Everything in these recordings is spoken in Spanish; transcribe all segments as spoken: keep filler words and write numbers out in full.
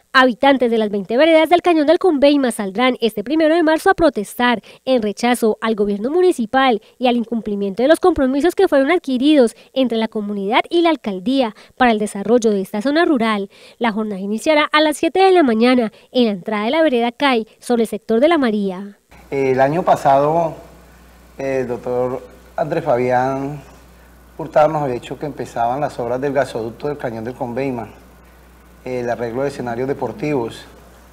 Habitantes de las veinte veredas del Cañón del Conveima saldrán este primero de marzo a protestar en rechazo al gobierno municipal y al incumplimiento de los compromisos que fueron adquiridos entre la comunidad y la alcaldía para el desarrollo de esta zona rural. La jornada iniciará a las siete de la mañana en la entrada de la vereda Cay, sobre el sector de La María. El año pasado, el doctor Andrés Fabián Hurtado nos había dicho que empezaban las obras del gasoducto del Cañón del Conveima, el arreglo de escenarios deportivos,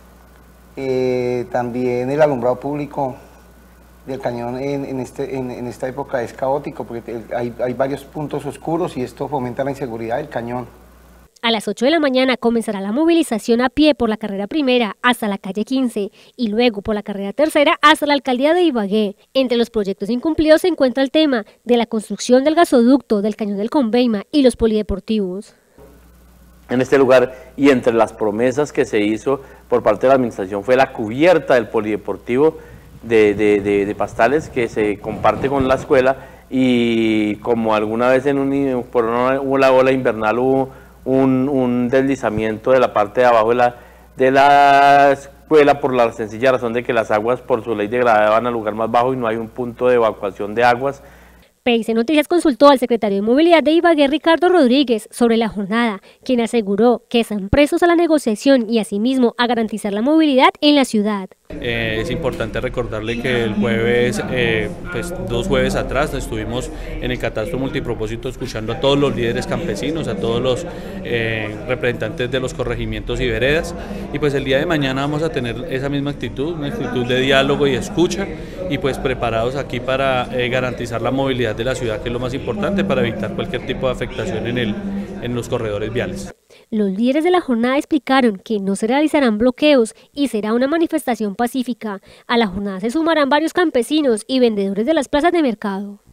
eh, también el alumbrado público del cañón en, en, este, en, en esta época es caótico porque hay, hay varios puntos oscuros y esto fomenta la inseguridad del cañón. A las ocho de la mañana comenzará la movilización a pie por la carrera primera hasta la calle quince y luego por la carrera tercera hasta la alcaldía de Ibagué. Entre los proyectos incumplidos se encuentra el tema de la construcción del gasoducto del Cañón del Conveima y los polideportivos. En este lugar, y entre las promesas que se hizo por parte de la administración fue la cubierta del polideportivo de, de, de, de Pastales, que se comparte con la escuela, y como alguna vez en un, por una, una ola invernal hubo un, un deslizamiento de la parte de abajo de la, de la escuela, por la sencilla razón de que las aguas por su ley de gravedad van al lugar más bajo y no hay un punto de evacuación de aguas. P I C Noticias consultó al secretario de Movilidad de Ibagué, Ricardo Rodríguez, sobre la jornada, quien aseguró que están prestos a la negociación y asimismo a garantizar la movilidad en la ciudad. Eh, es importante recordarle que el jueves, eh, pues dos jueves atrás, estuvimos en el catastro multipropósito escuchando a todos los líderes campesinos, a todos los eh, representantes de los corregimientos y veredas, y pues el día de mañana vamos a tener esa misma actitud, una actitud de diálogo y escucha, y pues preparados aquí para eh, garantizar la movilidad de la ciudad, que es lo más importante para evitar cualquier tipo de afectación en, el, en los corredores viales. Los líderes de la jornada explicaron que no se realizarán bloqueos y será una manifestación pacífica. A la jornada se sumarán varios campesinos y vendedores de las plazas de mercado.